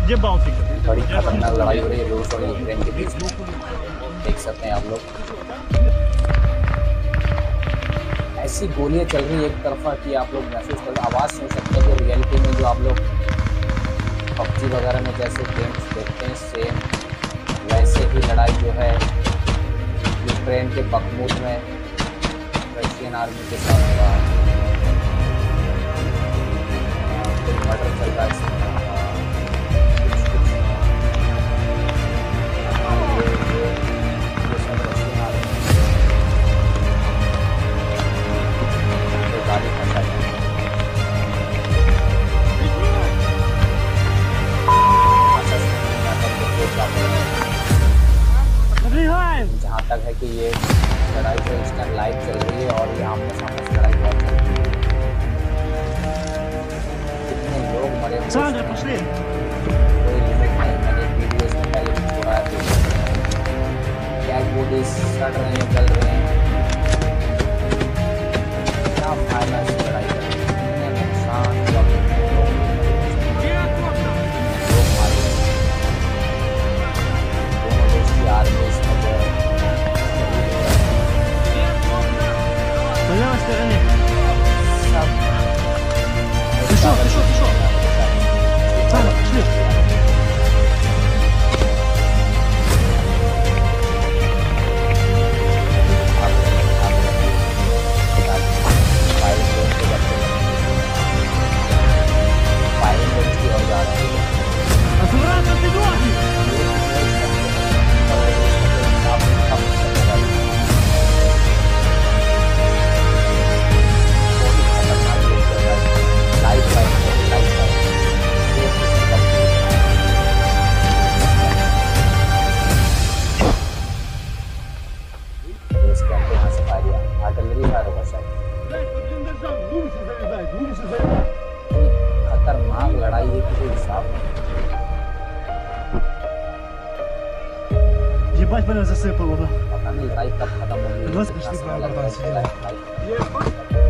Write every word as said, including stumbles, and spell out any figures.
ये बाल्टिक बड़ी खतरनाक लड़ाई हो रही है रूस और यूक्रेन के बीच में, देख सकते हैं आप लोग। ऐसी गोलियां चल रही है एक तरफा कि आप लोग महसूस कर आवाज़ सुन सकते हैं कि रियलिटी में जो आप लोग पबजी वगैरह में जैसे गेम्स देखते हैं सेम वैसे ही लड़ाई जो है यूक्रेन के बखमूत में रशियन आर्मी के साथ हो रहा है। कोई मर्डर चल रहा है इसमें, कुछ कुछ ये ये ये सब रशियन आर्मी तो गाड़ी फंसा है। जहाँ तक है कि ये लड़ाई जो इस टाइम लाइव चल रही है और ये आमने सामने से लड़ाई बहुत चल रही है। कितने लोग मरे कोई लिमिट नहीं। मैंने वीडियोस में पहले भी छोड़ा है, क्या बॉडीज सड़ रहे हैं, जल रहे हैं, क्या फायदा इस लड़ाई का, कितने नुकसान दोनों देश की आर्मी इसमें जो है Ты что, ты что, ты что? Саня, пошли. Аккуратно, ты ноги! खतरनाक लड़ाई है किसी हिसाब में। Ебать, меня засыпало. पता नहीं लड़ाई कब खत्म होगी।